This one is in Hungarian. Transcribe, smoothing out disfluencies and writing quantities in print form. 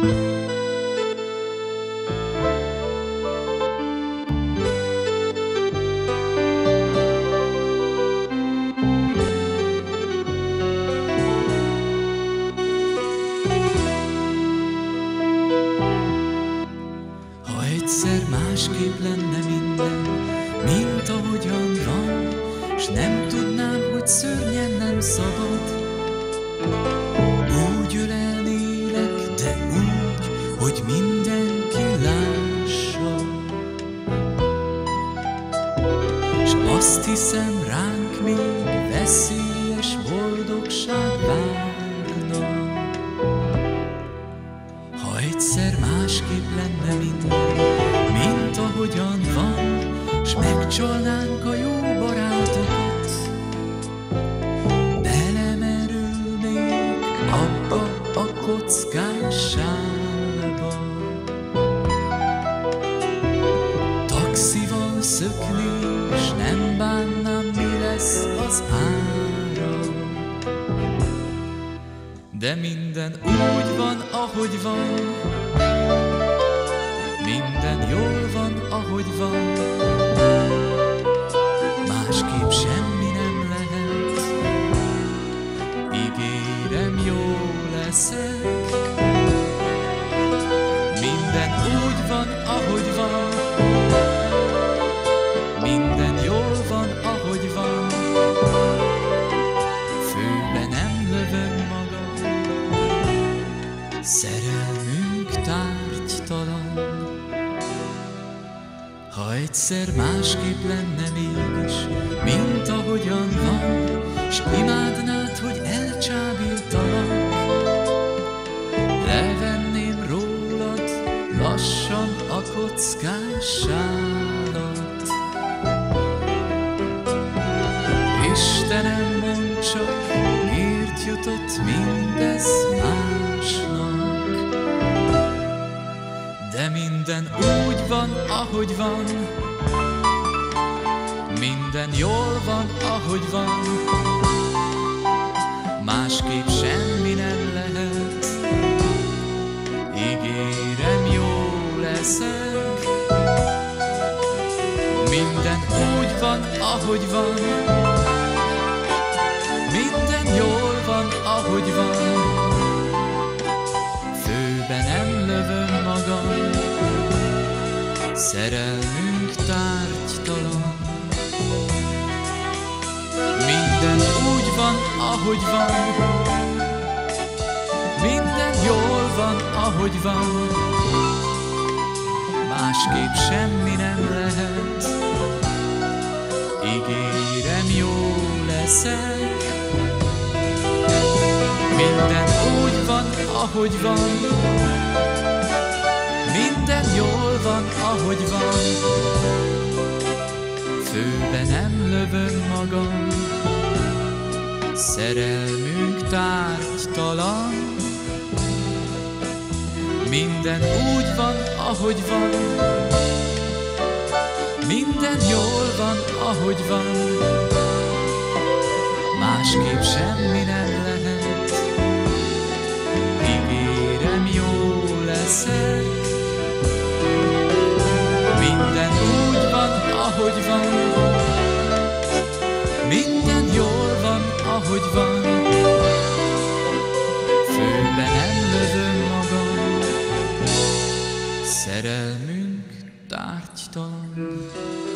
Egyszer másképp lenne minden, mint ahogyan van, s nem tudnám, hogy szörnyen nem szabad. Úgy ölelnélek, de úgy, hogy mindenki lássa. S azt hiszem, ránk még veszélyes boldogság várna. Ha egyszer másképp lenne minden, mint ahogyan van, s megcsalnánk a jó barátokat, belemerülnék abba a kockás sálba. Taxival szöknék, s nem bánnám, mi lesz az ára. De minden úgy van, ahogy van, minden jól van, ahogy van, másképp semmi nem lehet. Ígérem, jó leszek. Minden úgy van, ahogy van, minden jól van, ahogy van, főbe nem lövöm magam, szerelmünk tárgytalan. Ha egyszer másképp lenne mégis, mint ahogyan van, s imádnád, hogy elcsábítalak, levenném rólad lassan a kockás sálat. Istenem, mondd csak, miért jutott mindez másnak? De minden úgy van, ahogy van, minden jól van, ahogy van, másképp semmi nem lehet. Ígérem, jó leszek. Minden úgy van, ahogy van, minden jól van, ahogy van, főbe nem lövöm magam, szerelmünk tárgytalan. Minden úgy van, ahogy van, minden jól van, ahogy van, másképp semmi nem lehet. Ígérem, jó leszek. Minden úgy van, ahogy van, minden jól van, ahogy van, főbe nem lövöm magam, szerelmünk tárgytalan. Minden úgy van, ahogy van, minden jól van, ahogy van, másképp semmi nem lehet. Ígérem, jó leszek. Minden úgy van, ahogy van, minden jól van, ahogy van, főbe nem lövöm magam, szerelmünk tárgytalan.